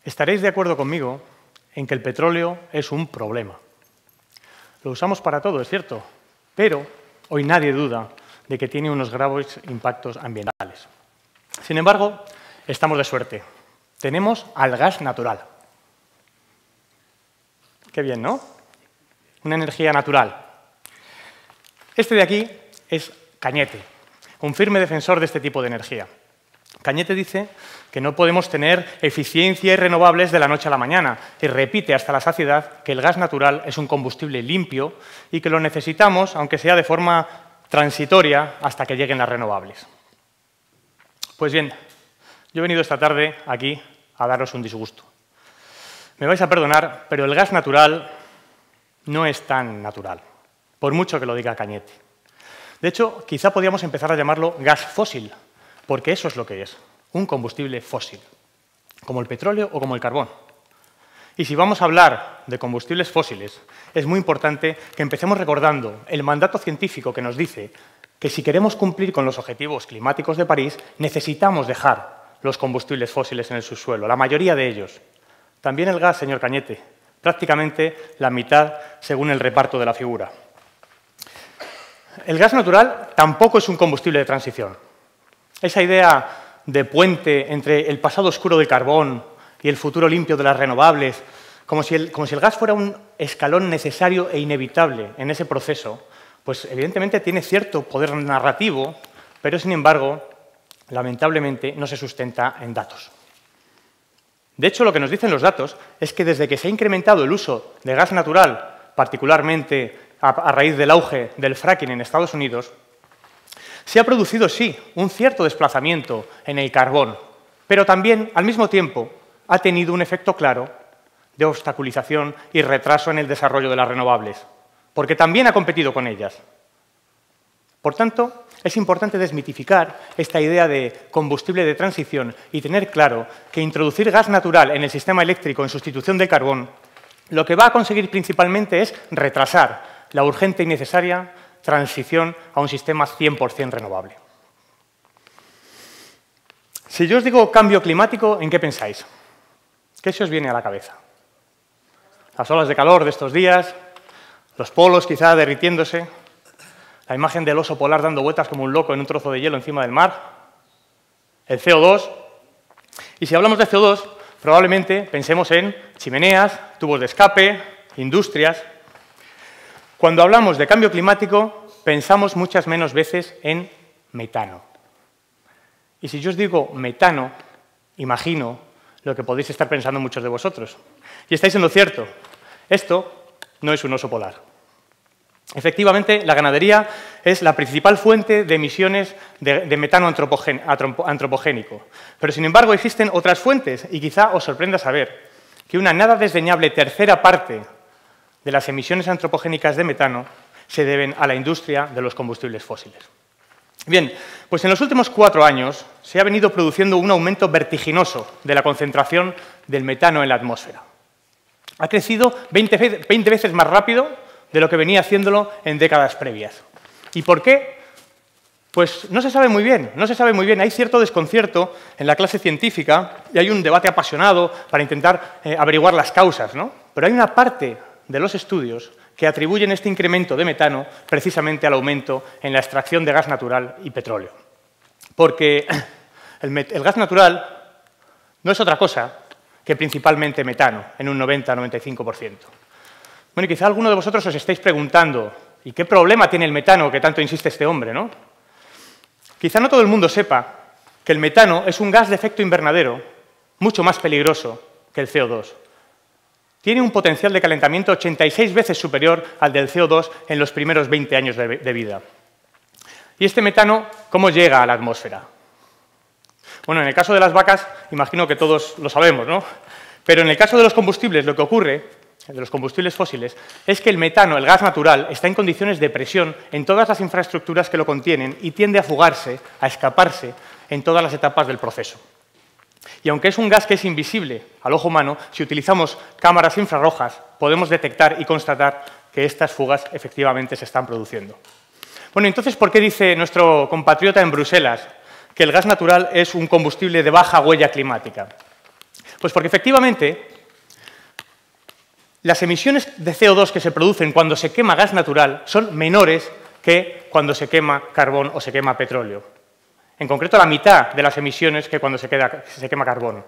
Estaréis de acuerdo conmigo en que el petróleo es un problema. Lo usamos para todo, es cierto, pero hoy nadie duda de que tiene unos graves impactos ambientales. Sin embargo, estamos de suerte. Tenemos al gas natural. Qué bien, ¿no? Una energía natural. Este de aquí es Cañete, un firme defensor de este tipo de energía. Cañete dice que no podemos tener eficiencia y renovables de la noche a la mañana y repite hasta la saciedad que el gas natural es un combustible limpio y que lo necesitamos, aunque sea de forma transitoria, hasta que lleguen las renovables. Pues bien, yo he venido esta tarde aquí a daros un disgusto. Me vais a perdonar, pero el gas natural no es tan natural, por mucho que lo diga Cañete. De hecho, quizá podríamos empezar a llamarlo gas fósil, porque eso es lo que es, un combustible fósil, como el petróleo o como el carbón. Y si vamos a hablar de combustibles fósiles, es muy importante que empecemos recordando el mandato científico que nos dice que si queremos cumplir con los objetivos climáticos de París, necesitamos dejar los combustibles fósiles en el subsuelo, la mayoría de ellos. También el gas, señor Cañete, prácticamente la mitad según el reparto de la figura. El gas natural tampoco es un combustible de transición. Esa idea de puente entre el pasado oscuro del carbón y el futuro limpio de las renovables, como si el gas fuera un escalón necesario e inevitable en ese proceso, pues evidentemente tiene cierto poder narrativo, pero sin embargo, lamentablemente, no se sustenta en datos. De hecho, lo que nos dicen los datos es que desde que se ha incrementado el uso de gas natural, particularmente a raíz del auge del fracking en Estados Unidos, se ha producido, sí, un cierto desplazamiento en el carbón, pero también, al mismo tiempo, ha tenido un efecto claro de obstaculización y retraso en el desarrollo de las renovables, porque también ha competido con ellas. Por tanto, es importante desmitificar esta idea de combustible de transición y tener claro que introducir gas natural en el sistema eléctrico en sustitución del carbón lo que va a conseguir principalmente es retrasar la urgente y necesaria transición a un sistema 100% renovable. Si yo os digo cambio climático, ¿en qué pensáis? ¿Qué se os viene a la cabeza? Las olas de calor de estos días, los polos quizá derritiéndose, la imagen del oso polar dando vueltas como un loco en un trozo de hielo encima del mar, el CO2. Y si hablamos de CO2, probablemente pensemos en chimeneas, tubos de escape, industrias. Cuando hablamos de cambio climático, pensamos muchas menos veces en metano. Y si yo os digo metano, imagino lo que podéis estar pensando muchos de vosotros. Y estáis en lo cierto. Esto no es un oso polar. Efectivamente, la ganadería es la principal fuente de emisiones de metano antropogénico. Pero, sin embargo, existen otras fuentes y quizá os sorprenda saber que una nada desdeñable tercera parte de las emisiones antropogénicas de metano se deben a la industria de los combustibles fósiles. Bien, pues en los últimos 4 años se ha venido produciendo un aumento vertiginoso de la concentración del metano en la atmósfera. Ha crecido 20 veces más rápido de lo que venía haciéndolo en décadas previas. ¿Y por qué? Pues no se sabe muy bien, no se sabe muy bien. Hay cierto desconcierto en la clase científica y hay un debate apasionado para intentar averiguar las causas, ¿no? Pero hay una parte de los estudios que atribuyen este incremento de metano precisamente al aumento en la extracción de gas natural y petróleo. Porque el gas natural no es otra cosa que principalmente metano, en un 90-95%. Bueno, y quizá alguno de vosotros os estáis preguntando, ¿y qué problema tiene el metano que tanto insiste este hombre, no? Quizá no todo el mundo sepa que el metano es un gas de efecto invernadero mucho más peligroso que el CO2. Tiene un potencial de calentamiento 86 veces superior al del CO2 en los primeros 20 años de vida. ¿Y este metano cómo llega a la atmósfera? Bueno, en el caso de las vacas, imagino que todos lo sabemos, ¿no? Pero en el caso de los combustibles, lo que ocurre, de los combustibles fósiles, es que el metano, el gas natural, está en condiciones de presión en todas las infraestructuras que lo contienen y tiende a fugarse, a escaparse en todas las etapas del proceso. Y aunque es un gas que es invisible al ojo humano, si utilizamos cámaras infrarrojas podemos detectar y constatar que estas fugas efectivamente se están produciendo. Bueno, entonces, ¿por qué dice nuestro compatriota en Bruselas que el gas natural es un combustible de baja huella climática? Pues porque efectivamente las emisiones de CO2 que se producen cuando se quema gas natural son menores que cuando se quema carbón o se quema petróleo. En concreto, la mitad de las emisiones que cuando se quema carbón.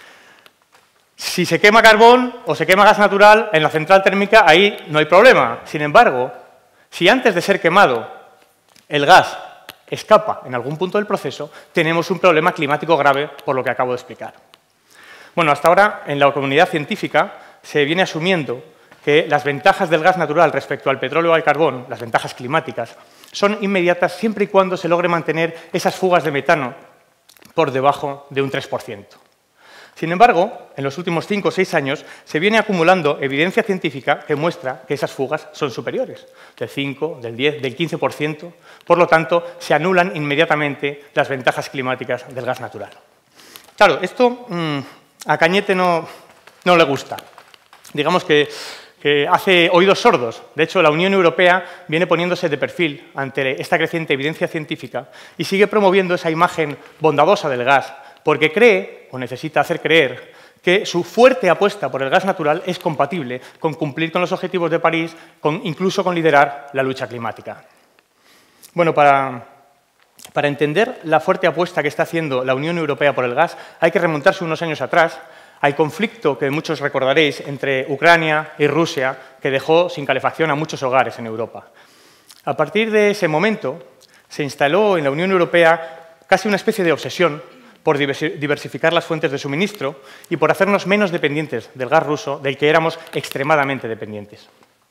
Si se quema carbón o se quema gas natural en la central térmica, ahí no hay problema. Sin embargo, si antes de ser quemado el gas escapa en algún punto del proceso, tenemos un problema climático grave por lo que acabo de explicar. Bueno, hasta ahora en la comunidad científica se viene asumiendo que las ventajas del gas natural respecto al petróleo o al carbón, las ventajas climáticas, son inmediatas siempre y cuando se logre mantener esas fugas de metano por debajo de un 3%. Sin embargo, en los últimos 5 o 6 años se viene acumulando evidencia científica que muestra que esas fugas son superiores, del 5, del 10, del 15%. Por lo tanto, se anulan inmediatamente las ventajas climáticas del gas natural. Claro, esto a Cañete no le gusta. Digamos que hace oídos sordos. De hecho, la Unión Europea viene poniéndose de perfil ante esta creciente evidencia científica y sigue promoviendo esa imagen bondadosa del gas, porque cree, o necesita hacer creer, que su fuerte apuesta por el gas natural es compatible con cumplir con los objetivos de París, incluso con liderar la lucha climática. Bueno, para entender la fuerte apuesta que está haciendo la Unión Europea por el gas, hay que remontarse unos años atrás al conflicto que muchos recordaréis entre Ucrania y Rusia, que dejó sin calefacción a muchos hogares en Europa. A partir de ese momento, se instaló en la Unión Europea casi una especie de obsesión por diversificar las fuentes de suministro y por hacernos menos dependientes del gas ruso, del que éramos extremadamente dependientes.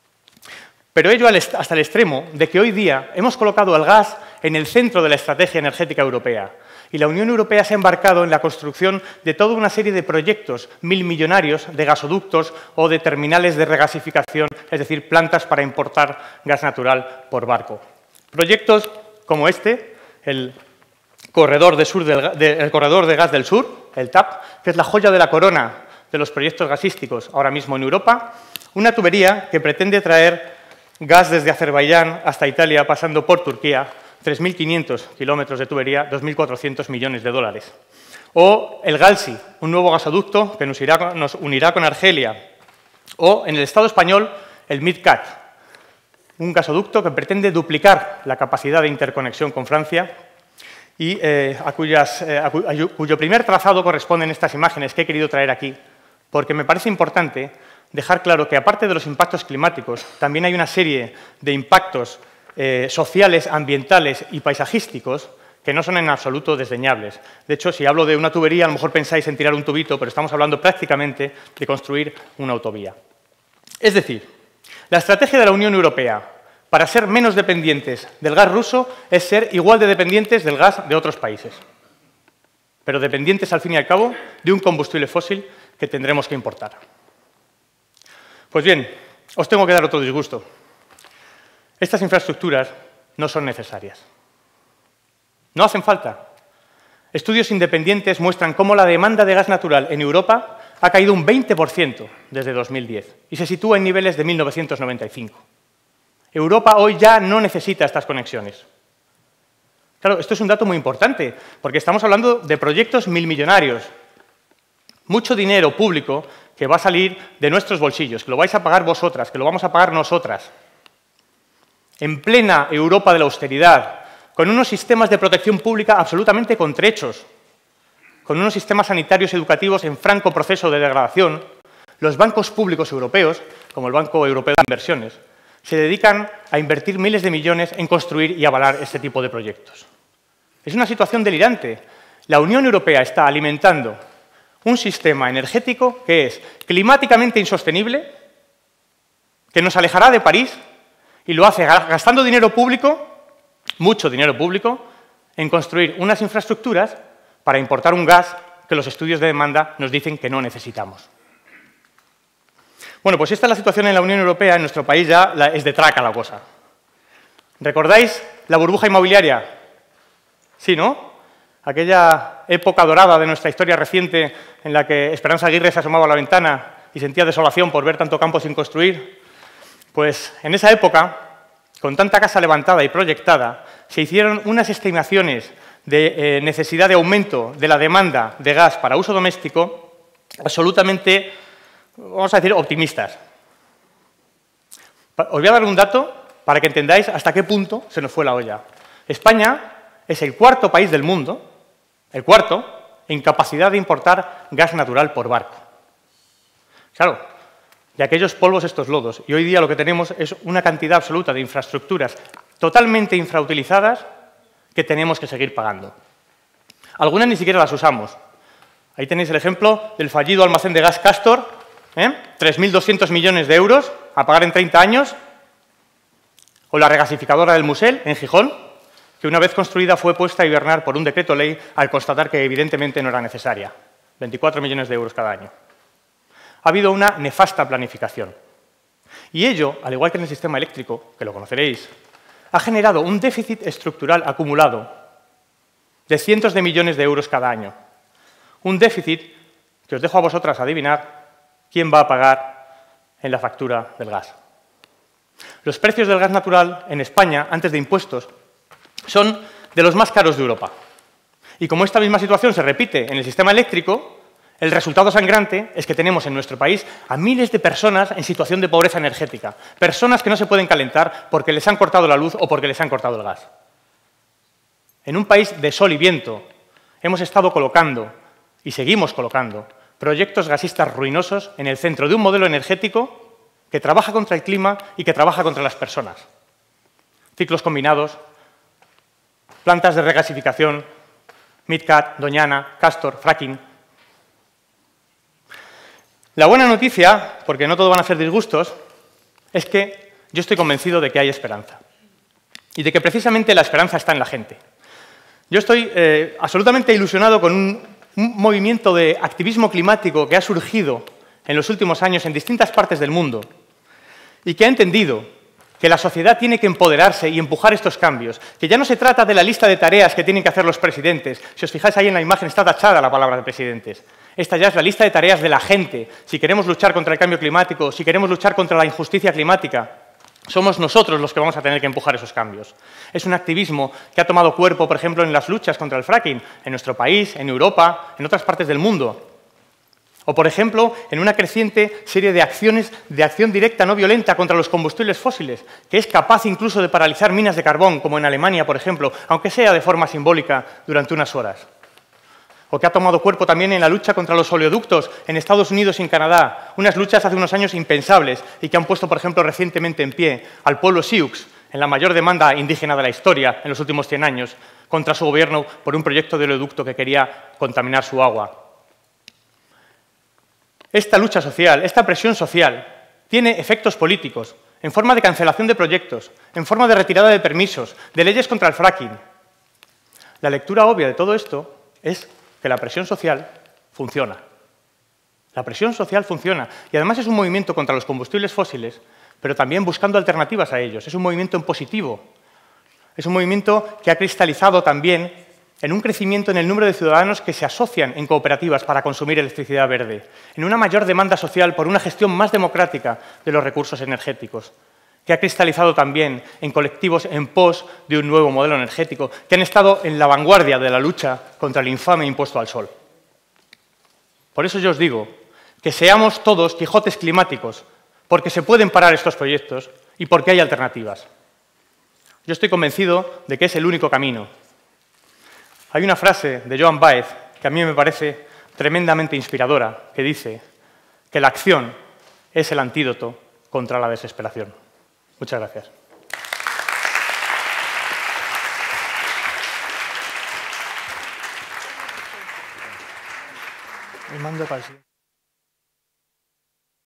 Pero ello hasta el extremo de que hoy día hemos colocado al gas en el centro de la estrategia energética europea y la Unión Europea se ha embarcado en la construcción de toda una serie de proyectos milmillonarios de gasoductos o de terminales de regasificación, es decir, plantas para importar gas natural por barco. Proyectos como este, el corredor de gas del sur, el TAP, que es la joya de la corona de los proyectos gasísticos ahora mismo en Europa, una tubería que pretende traer gas desde Azerbaiyán hasta Italia pasando por Turquía, 3.500 kilómetros de tubería, 2.400 millones de dólares. O el Galsi, un nuevo gasoducto que nos unirá con Argelia. O en el Estado español, el MidCat, un gasoducto que pretende duplicar la capacidad de interconexión con Francia y cuyo primer trazado corresponden estas imágenes que he querido traer aquí, porque me parece importante dejar claro que, aparte de los impactos climáticos, también hay una serie de impactos sociales, ambientales y paisajísticos que no son en absoluto desdeñables. De hecho, si hablo de una tubería, a lo mejor pensáis en tirar un tubito, pero estamos hablando prácticamente de construir una autovía. Es decir, la estrategia de la Unión Europea para ser menos dependientes del gas ruso es ser igual de dependientes del gas de otros países, pero dependientes, al fin y al cabo, de un combustible fósil que tendremos que importar. Pues bien, os tengo que dar otro disgusto. Estas infraestructuras no son necesarias. No hacen falta. Estudios independientes muestran cómo la demanda de gas natural en Europa ha caído un 20% desde 2010 y se sitúa en niveles de 1995. Europa hoy ya no necesita estas conexiones. Claro, esto es un dato muy importante, porque estamos hablando de proyectos milmillonarios. Mucho dinero público que va a salir de nuestros bolsillos, que lo vais a pagar vosotras, que lo vamos a pagar nosotras. En plena Europa de la austeridad, con unos sistemas de protección pública absolutamente contrechos, con unos sistemas sanitarios y educativos en franco proceso de degradación, los bancos públicos europeos, como el Banco Europeo de Inversiones, se dedican a invertir miles de millones en construir y avalar este tipo de proyectos. Es una situación delirante. La Unión Europea está alimentando un sistema energético que es climáticamente insostenible, que nos alejará de París, y lo hace gastando dinero público, mucho dinero público, en construir unas infraestructuras para importar un gas que los estudios de demanda nos dicen que no necesitamos. Bueno, pues esta es la situación en la Unión Europea. En nuestro país ya es de traca la cosa. ¿Recordáis la burbuja inmobiliaria? Sí, ¿no? Aquella época dorada de nuestra historia reciente en la que Esperanza Aguirre se asomaba a la ventana y sentía desolación por ver tanto campo sin construir. Pues en esa época, con tanta casa levantada y proyectada, se hicieron unas estimaciones de necesidad de aumento de la demanda de gas para uso doméstico absolutamente, vamos a decir, optimistas. Os voy a dar un dato para que entendáis hasta qué punto se nos fue la olla. España es el cuarto país del mundo, el cuarto, en capacidad de importar gas natural por barco. Claro, de aquellos polvos estos lodos. Y hoy día lo que tenemos es una cantidad absoluta de infraestructuras totalmente infrautilizadas que tenemos que seguir pagando. Algunas ni siquiera las usamos. Ahí tenéis el ejemplo del fallido almacén de gas Castor, 3.200 millones de euros a pagar en 30 años, o la regasificadora del Musel, en Gijón, que una vez construida fue puesta a hibernar por un decreto ley al constatar que evidentemente no era necesaria. 24 millones de euros cada año. Ha habido una nefasta planificación. Y ello, al igual que en el sistema eléctrico, que lo conoceréis, ha generado un déficit estructural acumulado de cientos de millones de euros cada año. Un déficit que os dejo a vosotras adivinar quién va a pagar en la factura del gas. Los precios del gas natural en España, antes de impuestos, son de los más caros de Europa. Y como esta misma situación se repite en el sistema eléctrico, el resultado sangrante es que tenemos en nuestro país a miles de personas en situación de pobreza energética, personas que no se pueden calentar porque les han cortado la luz o porque les han cortado el gas. En un país de sol y viento hemos estado colocando, y seguimos colocando, proyectos gasistas ruinosos en el centro de un modelo energético que trabaja contra el clima y que trabaja contra las personas. Ciclos combinados, plantas de regasificación, MidCat, Doñana, Castor, fracking. La buena noticia, porque no todo van a ser disgustos, es que yo estoy convencido de que hay esperanza y de que precisamente la esperanza está en la gente. Yo estoy absolutamente ilusionado con un movimiento de activismo climático que ha surgido en los últimos años en distintas partes del mundo y que ha entendido que la sociedad tiene que empoderarse y empujar estos cambios, que ya no se trata de la lista de tareas que tienen que hacer los presidentes. Si os fijáis ahí en la imagen está tachada la palabra de presidentes. Esta ya es la lista de tareas de la gente. Si queremos luchar contra el cambio climático, si queremos luchar contra la injusticia climática, somos nosotros los que vamos a tener que empujar esos cambios. Es un activismo que ha tomado cuerpo, por ejemplo, en las luchas contra el fracking, en nuestro país, en Europa, en otras partes del mundo. O, por ejemplo, en una creciente serie de acciones de acción directa no violenta contra los combustibles fósiles, que es capaz incluso de paralizar minas de carbón, como en Alemania, por ejemplo, aunque sea de forma simbólica durante unas horas. O que ha tomado cuerpo también en la lucha contra los oleoductos en Estados Unidos y en Canadá, unas luchas hace unos años impensables y que han puesto, por ejemplo, recientemente en pie al pueblo Sioux, en la mayor demanda indígena de la historia en los últimos 100 años, contra su gobierno por un proyecto de oleoducto que quería contaminar su agua. Esta lucha social, esta presión social, tiene efectos políticos, en forma de cancelación de proyectos, en forma de retirada de permisos, de leyes contra el fracking. La lectura obvia de todo esto es que la presión social funciona. La presión social funciona. Y además es un movimiento contra los combustibles fósiles, pero también buscando alternativas a ellos. Es un movimiento en positivo. Es un movimiento que ha cristalizado también en un crecimiento en el número de ciudadanos que se asocian en cooperativas para consumir electricidad verde, en una mayor demanda social por una gestión más democrática de los recursos energéticos, que ha cristalizado también en colectivos en pos de un nuevo modelo energético, que han estado en la vanguardia de la lucha contra el infame impuesto al sol. Por eso yo os digo que seamos todos Quijotes climáticos, porque se pueden parar estos proyectos y porque hay alternativas. Yo estoy convencido de que es el único camino. Hay una frase de Joan Baez que a mí me parece tremendamente inspiradora, que dice que la acción es el antídoto contra la desesperación. Muchas gracias. Me mando para el siguiente.